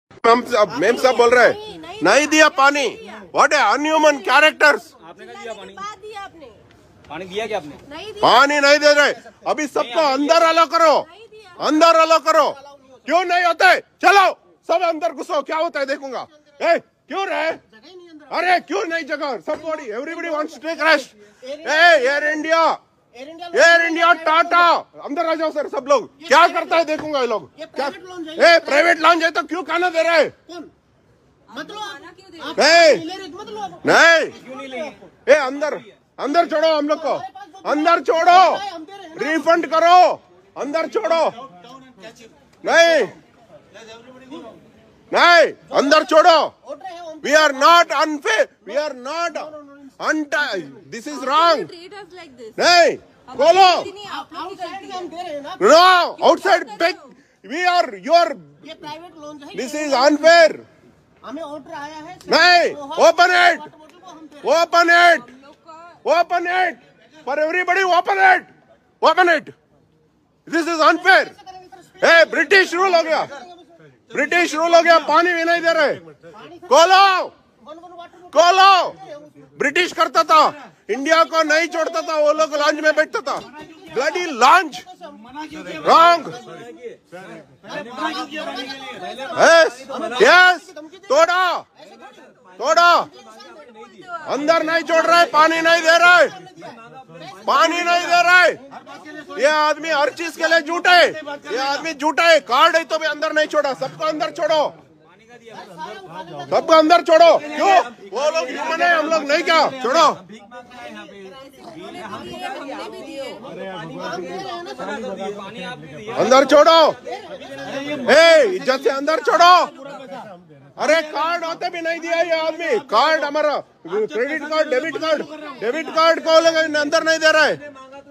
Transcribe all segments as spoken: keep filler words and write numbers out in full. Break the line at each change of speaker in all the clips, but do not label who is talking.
हम सब मेम सब बोल रहे हैं नहीं दिया पानी। व्हाट है अनह्यूमन कैरेक्टर्स।
आपने क्या दिया पानी?
दिया आपने
पानी दिया क्या आपने?
नहीं दिया।
पानी नहीं दे रहे। अभी सबको अंदर अलो करो, अंदर अलो करो। क्यों नहीं होता है? चलो सब अंदर घुसो, क्या होता है देखूंगा। ए, क्यों रहे? अरे क्यों नहीं जगह? सब body everybody wants to take rest. Air India, Air India, Tata, अंदर आ जाओ सर सब लोग। क्या करता है देखूंगा ये लोग। क्या ए प्राइवेट लॉन्च है तो क्यों खाना दे रहे? नहीं नहीं ए अंदर अंदर छोड़ो हम लोग को, अंदर छोड़ो, रिफंड करो, अंदर छोड़ो। नहीं नहीं अंदर छोड़ो। We are not unfair, we are not untied, this is wrong. नहीं खोलो, no outside back, we are your, this is unfair.
हमें ऑर्डर आया है।
नहीं, open it, open it, open it for everybody, open it, open it, this is unfair. A British rule हो गया, British rule हो गया, पानी भी नहीं दे रहे। खोलो खोलो, ब्रिटिश करता था, इंडिया को नहीं छोड़ता था, वो लोग लॉन्च में बैठता था। Bloody lounge wrong. Yes yes, तोड़ा तोड़ा, अंदर नहीं छोड़ रहा है, पानी नहीं दे रहा है, पानी नहीं दे रहा है। ये आदमी हर चीज के लिए झूठा है, ये आदमी झूठा है। कार्ड है तो भी अंदर नहीं छोड़ा, सबको अंदर छोड़ो, सबको अंदर छोड़ो। क्यों? वो लोग ह्यूमन है, हम लोग नहीं क्या? छोड़ो, अंदर छोड़ो, ए इज्जत से अंदर छोड़ो। अरे कार्ड होते भी नहीं दिया ये आदमी, कार्ड हमारा credit card, debit card, debit card को लोग अंदर नहीं दे रहा है।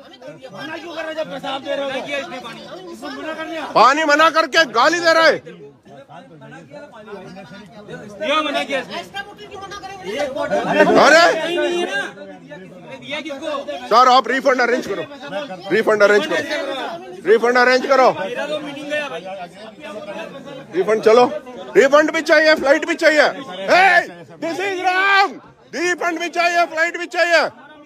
पानी मना करके गाली दे रहा है। अरे सर आप रिफंड अरेंज करो, रिफंड अरेंज करो, रिफंड अरेंज करो, रिफंड। चलो रिफंड भी चाहिए, फ्लाइट भी चाहिए। दिस इज रॉन्ग, रिफंड भी चाहिए, फ्लाइट भी चाहिए।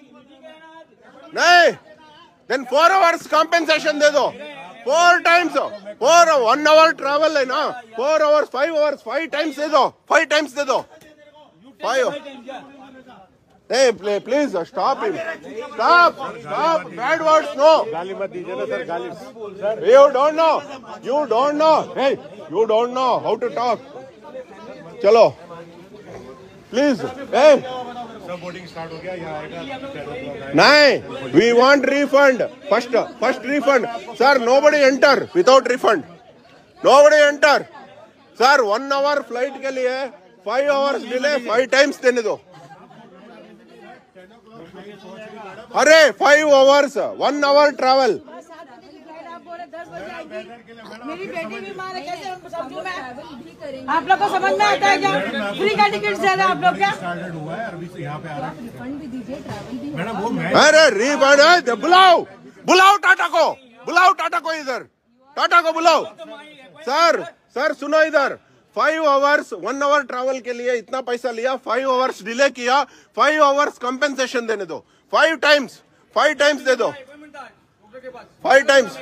नहीं देन फोर आवर्स कॉम्पेंसेशन दे दो, four times, four one hour travel है ना, four hours, five hours, five times दे दो, फाइव टाइम्स दे दो, फाइव। नहीं please stop him, stop stop, bad words no.
गाली मत दीजिए ना सर, गाली।
You don't know, you don't know, hey you don't know how to talk. चलो प्लीज, ए
बोर्डिंग स्टार्ट हो गया, यहाँ आएगा।
नहीं, we want refund, first first refund sir. Nobody enter without refund, nobody enter sir. One hour flight के लिए five hours delay, five times देने दो। अरे five hours, one hour travel.
मेरी बेटी बीमार है, कैसे उनको समझूं मैं? आप लोग को समझ में आता है क्या? फ्री का टिकट दे रहे आप लोग क्या?
स्टार्टेड हुआ है अभी से, यहाँ पे आ रहा है।
रिफंड भी दीजिए, ट्रैवल भी।
मैडम वो मैं
अरे रिफंड है, बुलाओ बुलाओ टाटा को, बुलाओ टाटा को इधर, टाटा को बुलाओ। सर सर सुनो इधर, five hours, one hour travel के लिए इतना पैसा लिया, फाइव आवर्स डिले किया, फाइव आवर्स कंपेंसेशन देने दो, फाइव टाइम्स, फाइव टाइम्स दे दो, फाइव टाइम्स।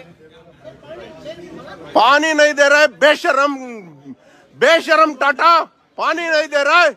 पानी नहीं दे रहा है, बेशरम बेशरम टाटा, पानी नहीं दे रहा है।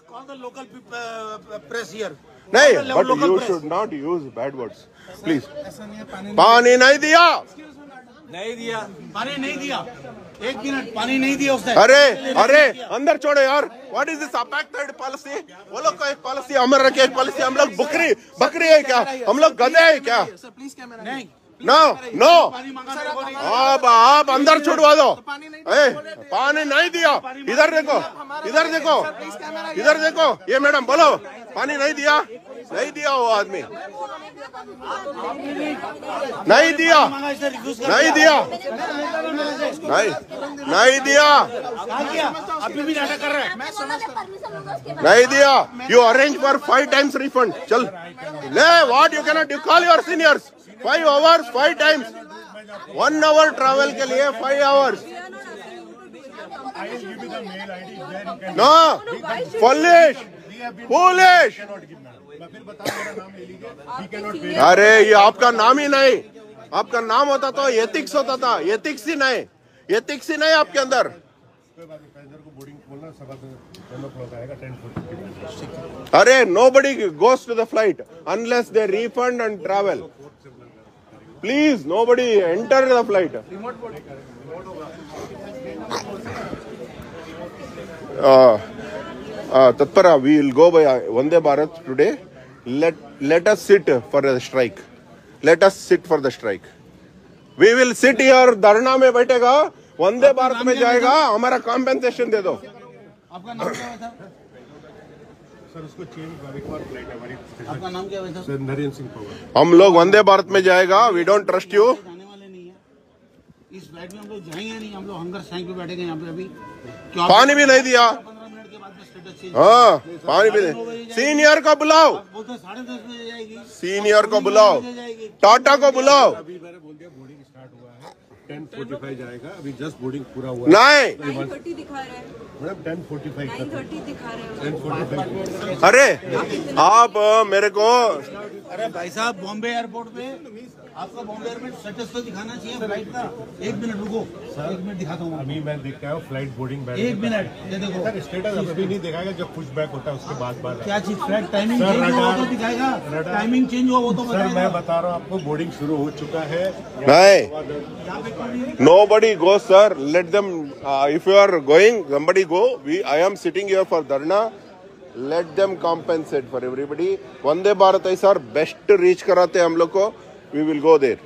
नहीं, but you should not use bad words please. पानी नहीं दिया,
नहीं दिया,
पानी नहीं दिया, एक मिनट, पानी नहीं दिया उसने।
अरे अरे अंदर छोड़ो यार, what is this expected policy? वो लोग का एक पॉलिसी, अमर रखे एक पॉलिसी। हम लोग बकरी बकरी है क्या? हम लोग गधे है क्या?
प्लीज कैमरा नहीं,
नो नो,
पानी मांगा नहीं।
आप आप अंदर छुड़वा दो। ए, पानी नहीं दिया, इधर देखो, इधर देखो, इधर देखो, ये मैडम बोलो पानी नहीं दिया, नहीं दिया वो आदमी, नहीं दिया, नहीं दिया, नहीं नहीं दिया,
अभी भी नाटक कर रहा है।
नहीं दिया। You arrange for five times refund. चल ले, what you cannot, you call your seniors. Five hours, five times, one hour travel के लिए five hours.
I will give you the mail I D. There you can.
No, foolish, foolish.
Cannot give madam. मैं फिर बताऊं मेरा नाम ले लीजिए. He cannot pay.
अरे ये आपका नाम ही नहीं, आपका नाम होता तो एथिक्स होता था, एथिक्स ही नहीं, एथिक्स ही नहीं आपके अंदर.
कोई बात नहीं, पैसेंजर को बोर्डिंग बोलना सवा टेन ओ क्लॉक आएगा, टेन फोर्टी.
अरे nobody goes to the flight unless they refund and travel. Please, nobody enter the flight. Uh, uh, Tatpara, we will go by Vande Bharat today. Let let us sit for the strike. Let us sit for the strike. We will sit here. धरना में बैठेगा, वंदे भारत में जाएगा, हमारा compensation दे दो.
आपका नाम क्या है सर?
सर उसको चेंज एक बार फ्लाइट है हमारी.
आपका नाम क्या है सर?
सर नरेंद्र सिंह पवार.
हम लोग वंदे भारत में जाएगा. We don't trust you.
जाने वाले नहीं है. इस फ्लाइट में हम लोग जाएंगे नहीं. हम लोग हंगर स्ट्राइक पे बैठेंगे यहाँ पे अभी.
पानी भी नहीं दिया.
पंद्रह मिनट के बाद में स्टेटस चेंज.
हाँ, पानी भी नहीं. सीनियर को बुलाओ,
बोलते हैं साढ़े दस बजे जाएगी.
सीनियर को बुलाओ, टाटा को बुलाओ.
अभी मैंने बोल दिया बोर्डिंग स्टार्ट हुआ है, टेन फोर्टी फाइव जाएगा. अभी जस्ट बोर्डिंग पूरा हुआ है.
नहीं,
नाइन थर्टी दिखा रहे हैं,
madam ten forty five
nine thirty दिखा रहे हैं.
Ten forty five.
अरे आप अ, मेरे को
अरे भाई साहब, बॉम्बे एयरपोर्ट पे आपका बॉम्बे एयरपोर्ट स्टेटस तो दिखाना चाहिए फ्लाइट का. एक मिनट रुको, एक मिनट दिखाता हूँ.
अभी मैं देख के आया हूँ फ्लाइट बोर्डिंग बैठ.
एक मिनट, ये देखो
सर स्टेटस अभी नहीं दिखाएगा, जब पुश बैक होता है उसके बाद बाद.
क्या चीज. फ्लाइट टाइमिंग
सर,
चेंज हुआ
रडार-
तो दिखाएगा.
रडार-
टाइमिंग चेंज हुआ वो तो
सर मैं
बताएगा.
बता रहा हूँ आपको, बोर्डिंग शुरू हो चुका है.
नहीं, nobody goes, sir. Let them. Uh, if you are going, somebody go. We, I am sitting here for dharna. Let them compensate for everybody. Vande Bharat है सर, बेस्ट रीच कराते हम लोग को. We will go there.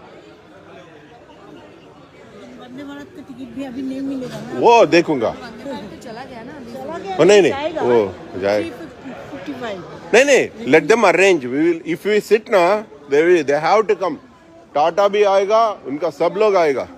Vande Bharat का ticket भी अभी नहीं मिलेगा ना.
वो देखूंगा.
वंदे भारत तो चला गया ना.
वो नहीं नहीं, वो जाए.
Fifty five.
नहीं नहीं, let them arrange. We will. If we sit ना, they will. They have to come. Tata भी आएगा, उनका सब लोग आएगा.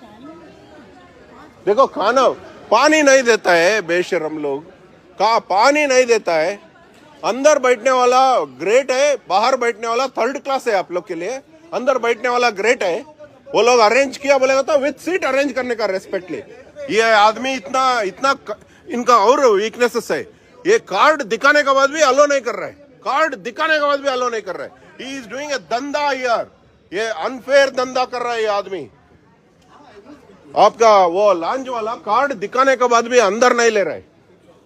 देखो खाना पानी नहीं देता है बेशरम लोग. कहा पानी नहीं देता है. अंदर बैठने वाला ग्रेट है, बाहर बैठने वाला थर्ड क्लास है आप लोग के लिए. अंदर बैठने वाला ग्रेट है. वो लोग अरेंज किया बोलेगा तो विथ सीट अरेंज करने का रेस्पेक्ट ले. ये आदमी इतना इतना इनका और वीकनेसेस है. ये कार्ड दिखाने के बाद भी अलो नहीं कर रहा है. कार्ड दिखाने के बाद भी अलो नहीं कर रहा है. ही इज डूइंग ए धंधा हियर. ये अनफेयर धंधा कर रहा है ये आदमी. आपका वो लॉन्च वाला कार्ड दिखाने के बाद भी अंदर नहीं ले रहा है.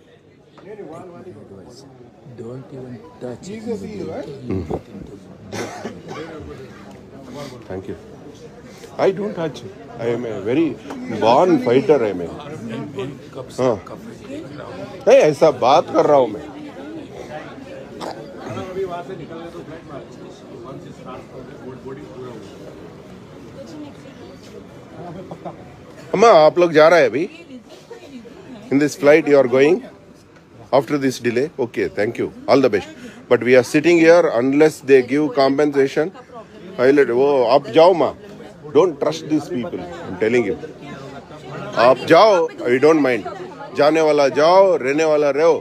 Thank you. I don't touch. I am a very born fighter है मैं. हाँ, नहीं ऐसा बात कर रहा हूँ मैं. अम्मा आप लोग जा रहे हैं अभी. In this flight you are going after this delay. Okay, thank you, all the best. But we are sitting here unless they give compensation. Highlight वो आप जाओ माँ. Don't trust this people. I am telling you. आप जाओ, I don't mind. जाने वाला जाओ, रहने वाला रहो.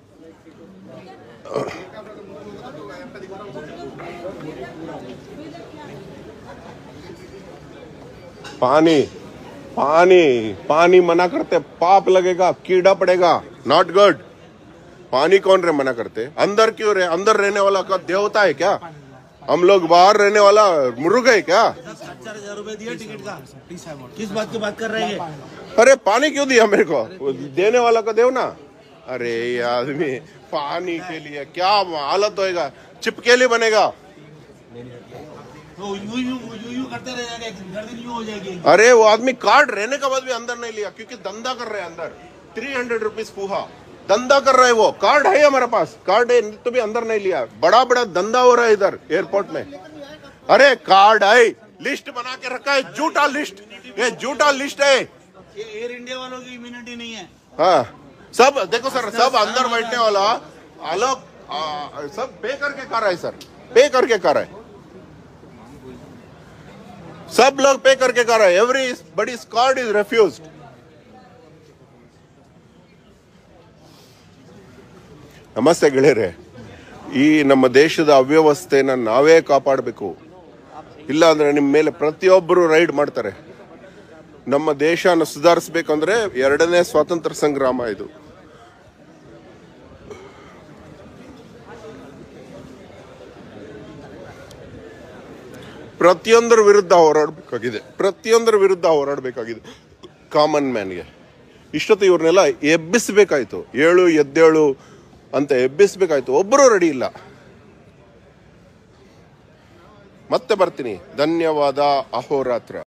पानी पानी पानी मना करते, पाप लगेगा, कीड़ा पड़ेगा. Not good. पानी कौन रे मना करते. अंदर क्यों रहे. अंदर रहने वाला का देवता है क्या. हम लोग बाहर रहने वाला मुर्ग है क्या.
चार हजार रुपए दिया टिकट का. किस बात की बात कर रहे हैं.
अरे पानी क्यों दिया मेरे को. देने वाला को देव ना. अरे ये आदमी पानी के लिए क्या हालत होएगा. चिपकेली बनेगा.
तो यूं यूं यूं यूं करते रह जाएंगे. गर्दन यूं हो जाएगी.
अरे वो आदमी कार्ड रहने के बाद भी अंदर नहीं लिया क्योंकि धंधा कर रहे हैं अंदर. थ्री हंड्रेड रुपीज फूहा धंधा कर रहा है. वो कार्ड है हमारे पास, कार्ड है तो भी अंदर नहीं लिया. बड़ा बड़ा धंधा हो रहा है इधर एयरपोर्ट में. अरे कार्ड है, लिस्ट बना के रखा है. झूठा लिस्ट. ये झूठा लिस्ट है.
ये एयर इंडिया वालों की इम्यूनिटी नहीं है.
हाँ, सब देखो सर, सब अंदर बैठने वाला अलग सब पे करके कर रहा है सर. पे करके कर रहा है. सब लोग पे करके कर रहा है. Everybody card is refused. ನಮಸ್ತೆ ಗೆಳೆಯರೆ. ಈ ನಮ್ಮ ದೇಶದ ಅವ್ಯವಸ್ಥೆನ ನಾವೇ ಕಾಪಾಡಬೇಕು. ಇಲ್ಲ ಅಂದ್ರೆ ನಿಮ್ಮ ಮೇಲೆ ಪ್ರತಿಯೊಬ್ಬರು ರೈಡ್ ಮಾಡ್ತಾರೆ. ನಮ್ಮ ದೇಶನ ಸುಧಾರಿಸಬೇಕಂದ್ರೆ ಎರಡನೇ ಸ್ವಾತಂತ್ರ್ಯ ಸಂಗ್ರಾಮ ಇದು. ಪ್ರತಿಯೊಂದರ ವಿರುದ್ಧ ಹೋರಾಡಬೇಕಾಗಿದೆ, ಪ್ರತಿಯೊಂದರ ವಿರುದ್ಧ ಹೋರಾಡಬೇಕಾಗಿದೆ. ಕಾಮನ್ ಮ್ಯಾನ್ಗೆ ಇಷ್ಟೊತ್ತು ಇವ್ರನ್ನೆಲ್ಲ ಎಬ್ಬಿಸಬೇಕಾಯ್ತು, ಏಳು ಎದ್ದೇಳು ಅಂತ ಎಬ್ಬಿಸಬೇಕಾಯ್ತು. ಒಬ್ಬರು ರೆಡಿ ಇಲ್ಲ. ಮತ್ತೆ ಬರ್ತೀನಿ. ಧನ್ಯವಾದ. ಅಹೋರಾತ್ರ.